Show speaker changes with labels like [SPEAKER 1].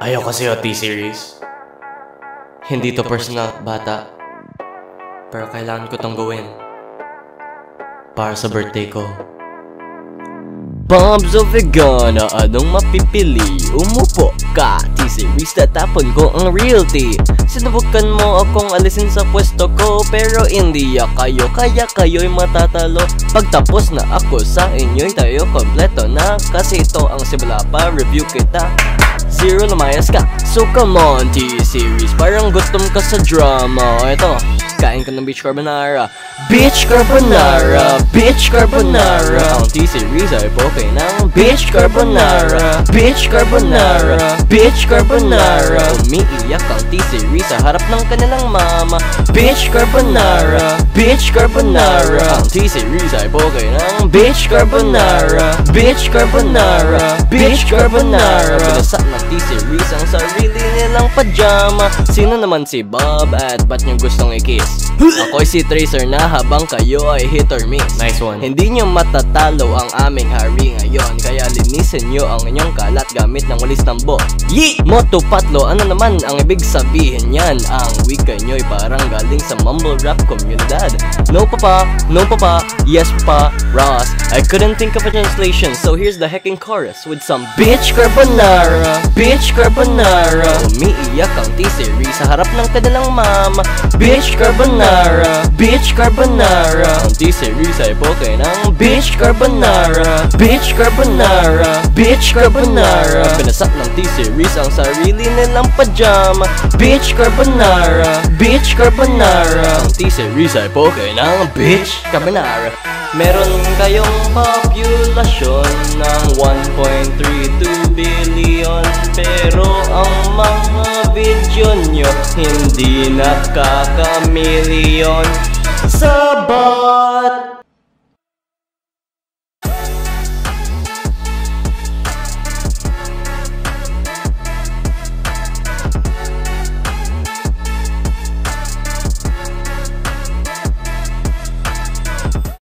[SPEAKER 1] Ayoko sa'yo, T-Series. Hindi to personal, bata. Pero kailangan ko tong gawin. Para sa birthday ko.
[SPEAKER 2] Bombs o vegana, anong mapipili? Umupo ka, T-Series, tatapon ko ang realty. Sinubukan mo akong alisin sa pwesto ko, pero hindi kayo, kaya kayo'y matatalo. Pagtapos na ako sa inyo'y tayo kompleto na. Kasi ito ang simula pa, review kita. Zero lumayas ka, so come on T-Series, parang gutom ka sa drama. Ito, kain ka ng beach carbonara. Beach carbonara, beach carbonara. Ang T-Series ay poke ng beach carbonara. Beach carbonara, beach carbonara. Umiiyak ang T-Series sa harap ng kanilang mama. Beach carbonara, beach carbonara. Ang T-Series ay poke ng beach carbonara. Beach carbonara, beach carbonara. Pinasa ng T-Series ang sarili nilang pajama. Sino naman si Bob at ba't nyo gustong i-kiss? Ako'y si Tracer na habang kayo ay hit or miss.
[SPEAKER 1] Nice one.
[SPEAKER 2] Hindi nyo matatalo ang aming hari ngayon, kaya linisin nyo ang inyong kalat gamit ng walis tambo. Yeet! Moto patlo, ano naman ang ibig sabihin yan? Ang wika nyo'y parang galing sa mumble rap komunidad. No papa, yes papa, Ross. I couldn't think of a translation, so here's the hecking chorus with some bitch carbonara, bitch carbonara. Umiiyak ang T-Series sa harap ng kanilang mama. Bitch carbonara, bitch carbonara. Ang T-Series ay poke ng bitch carbonara. Bitch carbonara, bitch carbonara. Pinasak ng T-Series ang sarili nilang pajama. Bitch carbonara, bitch carbonara. Ang T-Series ay poke ng bitch carbonara. Meron kayong populasyon ng 1.32 billion, pero ang mga video nyo hindi nakaka-million.